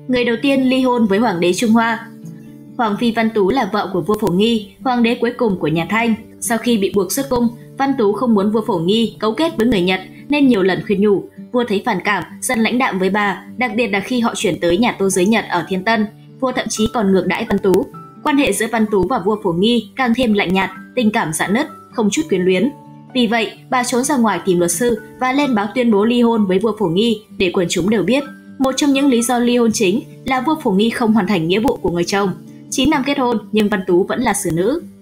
người đầu tiên ly hôn với hoàng đế Trung Hoa. Hoàng phi Văn Tú là vợ của vua Phổ Nghi, hoàng đế cuối cùng của nhà Thanh. Sau khi bị buộc xuất cung, Văn Tú không muốn vua Phổ Nghi cấu kết với người Nhật nên nhiều lần khuyên nhủ. Vua thấy phản cảm, dần lãnh đạm với bà, đặc biệt là khi họ chuyển tới nhà Tô Giới Nhật ở Thiên Tân. Vua thậm chí còn ngược đãi Văn Tú. Quan hệ giữa Văn Tú và vua Phổ Nghi càng thêm lạnh nhạt, tình cảm rạn nứt, không chút quyến luyến. Vì vậy, bà trốn ra ngoài tìm luật sư và lên báo tuyên bố ly hôn với vua Phổ Nghi để quần chúng đều biết. Một trong những lý do ly hôn chính là vua Phổ Nghi không hoàn thành nghĩa vụ của người chồng. 9 năm kết hôn nhưng Văn Tú vẫn là xử nữ.